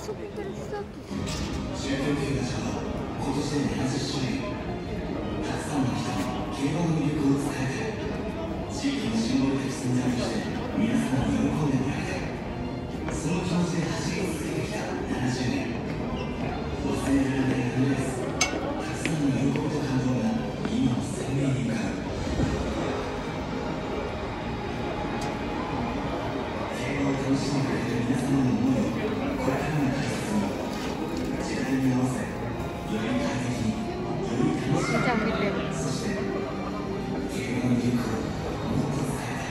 そこからスタート。 終点停車は今年で70周年。たくさんの人に競馬の魅力を伝えて、地域のシンボル的存在として皆さんに喜んでもらいたい。その気持ちで走り続けてきた70年。忘れられないフルレース。たくさんの喜びと感動が今も鮮明に浮かぶ。競馬を楽しんでくれてる皆様の思いをこれからも大切に、時代に合わせ、より快適に、より楽しく、そして競馬の魅力をもっと伝えたい。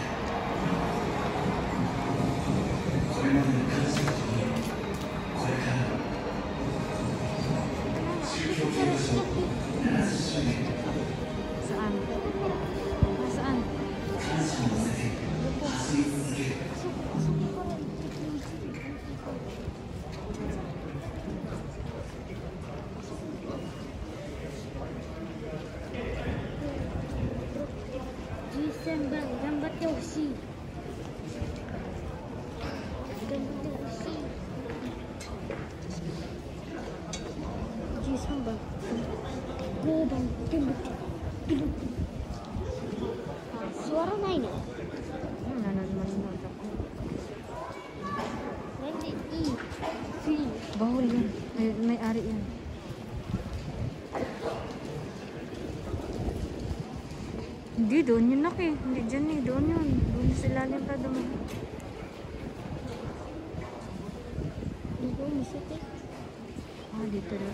これまでの感謝とともに、これからも中京競馬場70周年、 Saan? Saan? 感謝を乗せて走り続ける。 13番頑張ってほしい。頑張ってほしい。13番5番頑張って。座らないの。なんでいい？ Bawal yan. May-ari yan. Hindi, doon yun nak eh. Hindi dyan eh. Doon yun. Doon sa ilalim pa doon. Dito, masakit. Dito lang.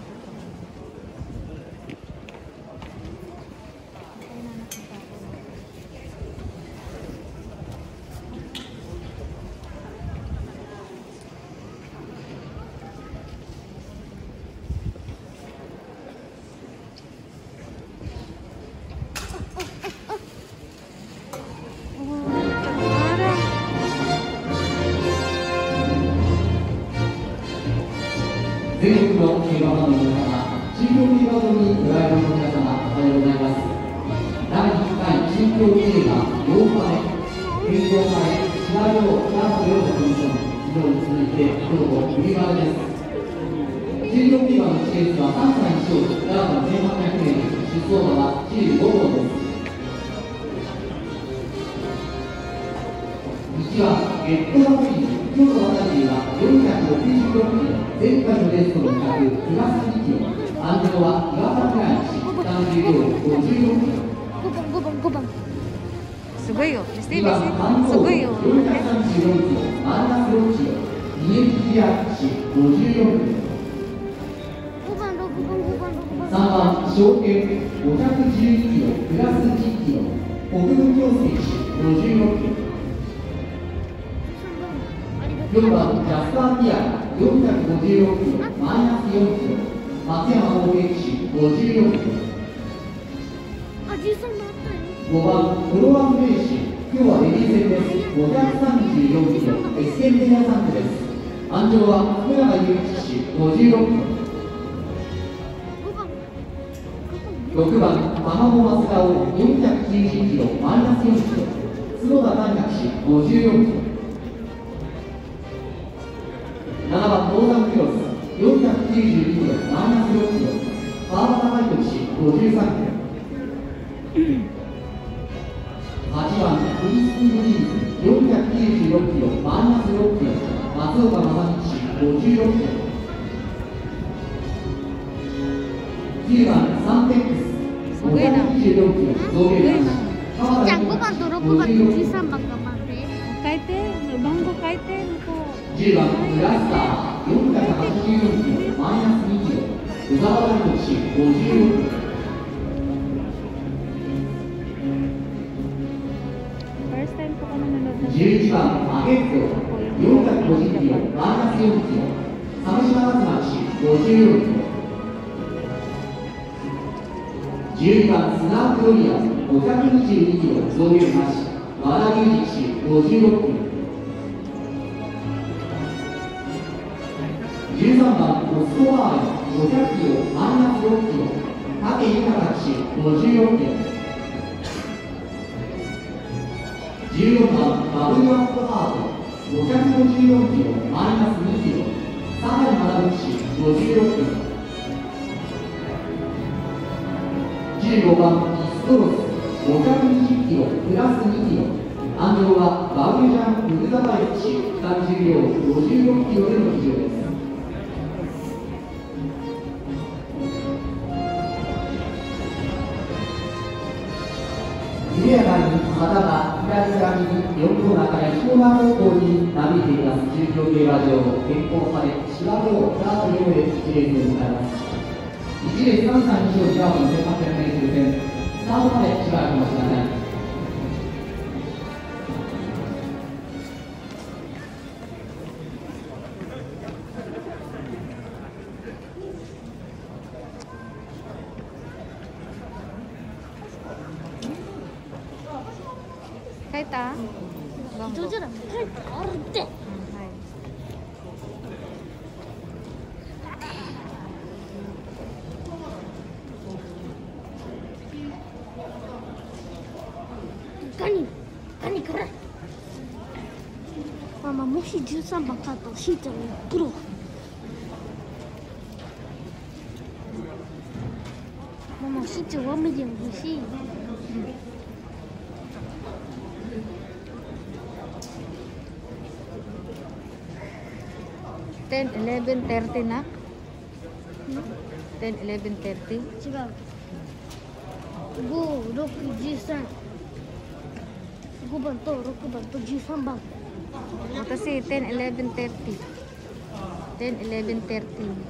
全国の競馬ファンの皆様、中京競馬場にご来場の皆様、おはようございます。第1回中京競馬8日目、健康前芝陽キャンプ両コミッション、昨日に続いて今日も売り場です。中京競馬のチケットは3歳以上、ダート1800円、出走馬は15号です。1番ゲットラブリー、今日の渡りは466キロ、前回のレースとの比較、プラス2キロ、安城は岩崎ライン、単重量56キロ。 5番。 すごいよ。 2番関東434キロ、マイナス6キロ、2円クリア士54キロ。 5番、6番。 3番証券512キロ、プラス10キロ、国分京介士56キロ。4番ジャスパーティア456キロ、マイナス4キロ、松山大劇士54キロ。 あ、13番あったよ。 5番プロワンレーシー、今日はレディー戦です。534キロ、エスケンテニア3区です。安城は福永祐一士56キロ。6番玉子松顔490キロ、マイナス4キロ、角田大学士54キロ。7番ノーザンクロス492キロ、マイナス6キロ、川端大徳士53キロ。8番フリースピードリーズ496キロ、マイナス6キロ、松岡正道士56キロ。9番サンテックス524キロ、増減なし。 じゃあ5番と6番と13番頑張って。 変えて。番号変えて。 10番ブラスター484キロ、マイナス2キロ、小沢大徳士56キロ。11番マゲット450キロ、マイナス4キロ、鮫島松町士54キロ。12番スナークロリア522キロ、増減なし、和田裕二士56キロ。13番モスコワール500キロ、マイナス6キロ、武豊騎士54キロ。14番バブルワットハート554キロ、マイナス2キロ、酒井学 56キロ。15番イストロス520キロプラス2キロ。安城はバウジャン・ウルザバイチ30秒56キロでの騎乗です。緩やかに旗が左から右4コーナーから1コーナー方向になびいています。中京競馬場変更され芝道スタート4列1レースを迎えます。1列3、3、2を芝の 1800m 戦スタートまでしばらくお待ちください。 書いた？番号。 どちらも書いてあるって。 はい。 何これ。ママ、もし13番買ったら教えてよ。プロ。ママ、身長1ミリ欲しい。 10, 11, 30 na? 10, 11, 30? 違う。5、6、13。5番と6番と13番。 Kasi 10, 11, 30. 10, 11, 30.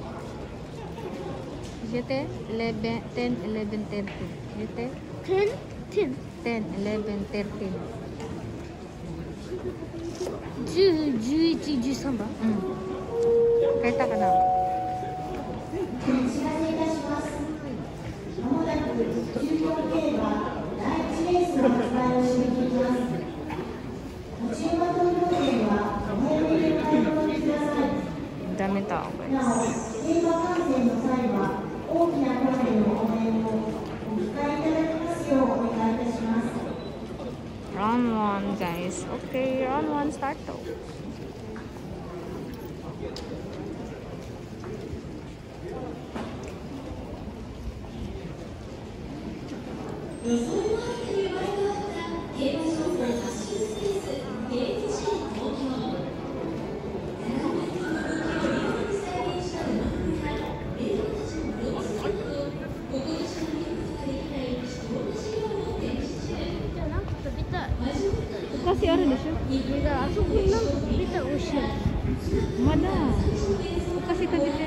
7, 11, 10, 11, 30. 7, 10、10、 10, 11, 30. 10、11、13番。 書いたかな？ お知らせいたします。まもなく中京競馬第1レースの発売を締め切ります。途中の投票券はお早めにお買い求めください。 Dami tao guys. なお、競馬観戦の際は大きな声での応援をお控えいただきますようお願いいたします。 Round 1 guys. Okay, round 1 start though. Kasi ano na siya? あそこになんか食べたら美味しい。 まだ。Kasi kagite.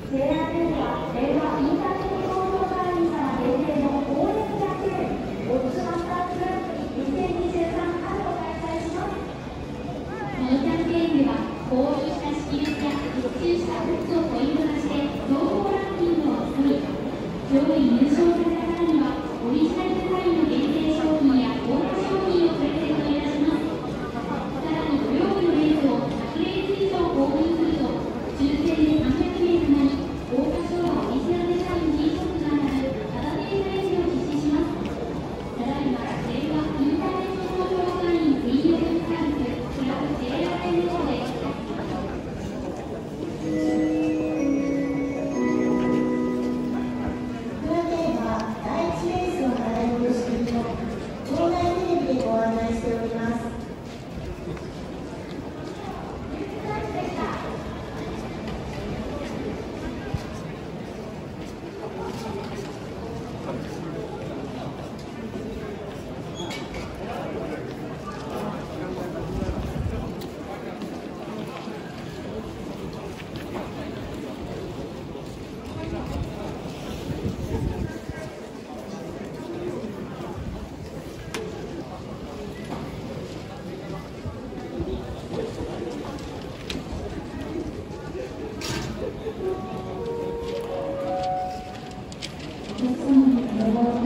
JRA は令和インターネット交通会員様限定の応援キャンペーンオッズマスターズグランプリ2023春を開催します。このキャンペーンでは購入した識別や発注したグッズをポイント化して情報ランキングを作り、上位入賞された方にはオリジナルデザインの限定商品や豪華商品をプレゼントいたします。さらに土曜日のレースを100レース以上購入すると抽選で300名様に豪華賞オリジナルデザイン T シャツが当たるタダデーレースを実施します。ただいま令和インターネット交通会員専用サービスクラブ JRA ネットでお客様にご応募